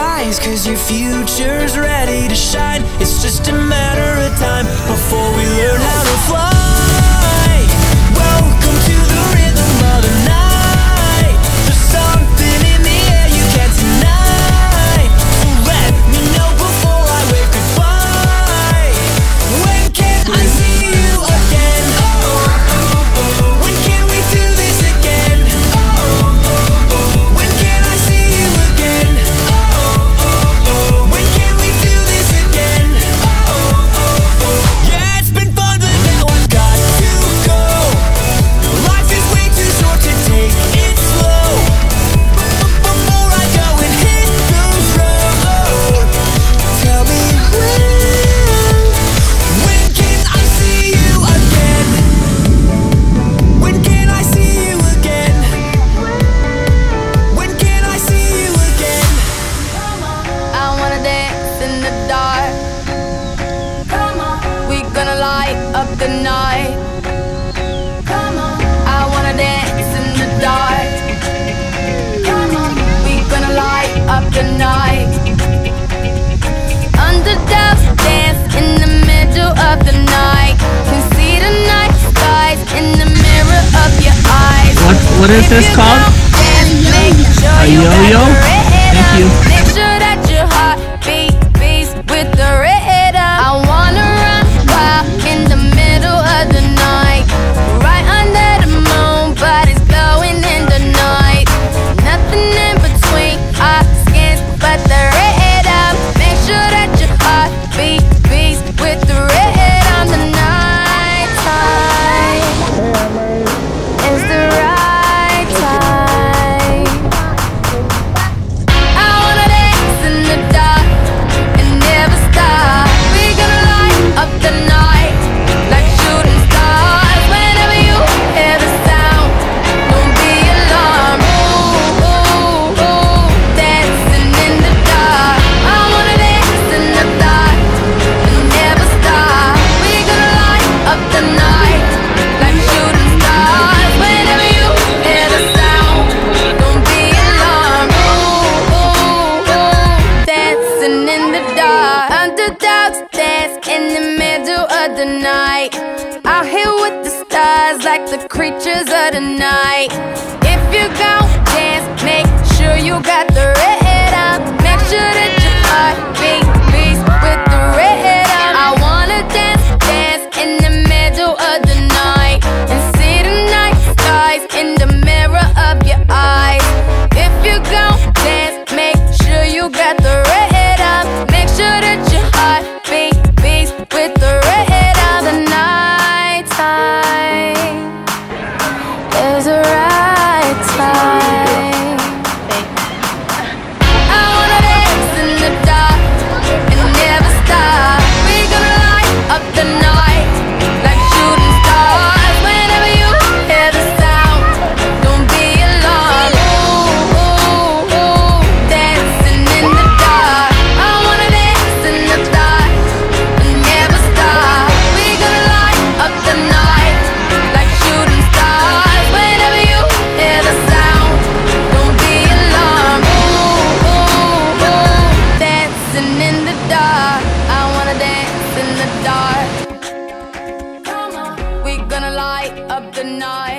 eyes, 'cause your future's ready to shine. It's just a matter of time before we learn how to fly. Welcome to the rhythm of the night. There's something in the air you can't deny. So let me know before I wave goodbye. When can I see you again? When can we do this again? When can I see you again? When can we do this again? Yeah, it's been fun, but now I've got to go. Life is way too short to take it slow. Before I go and hit the road, tell me when can I see you again? When can I see you again? When can I see you again? I wanna dance in the dark. We gonna light up the night. I wanna dance in the dark. We gonna light up the night. Underdogs dance in the middle of the night. Can see the night skies in the mirror of your eyes. What is this called? A yo-yo? Thank you. Make sure that your heart beats with the rhythm. I wanna run wild in the middle of the night, right under the moon, but it's glowing in the night. Nothing in between our skins but the rhythm. Make sure that your heart beats with the rhythm. The night time is the right time. I wanna dance in the dark and never stop. We gonna light up the night like shooting stars. Whenever you hear the sound, don't be alarmed. Ooh, ooh, ooh, dancing in the dark. I wanna dance in the dark and never stop. We gonna light up the night like shooting stars. Whenever you hear the sound, don't be alarmed. Ooh, ooh, ooh, dancing in the dark. Underdogs dance in the middle of the night. Out here with the stars like the creatures of the night. If you gon' dance, make sure you got the rhythm. Make sure that your heart beats with the rhythm. I wanna dance in the middle of the night and see the night skies in the mirror of your eyes. If you gon' dance, make sure you got the rhythm. Make sure that your heart beats with the rhythm. The night time is the right time. I wanna dance in the dark and never stop. We gonna light up the night like shooting stars. Whenever you hear the sound, don't be alarmed. Ooh, ooh, ooh, dancing in the dark. I wanna dance in the dark and never stop. We gonna light up the night like shooting stars. Whenever you hear the sound, don't be alarmed. Ooh, ooh, ooh, dancing in the dark. I wanna dance in the dark. We gonna light up the night.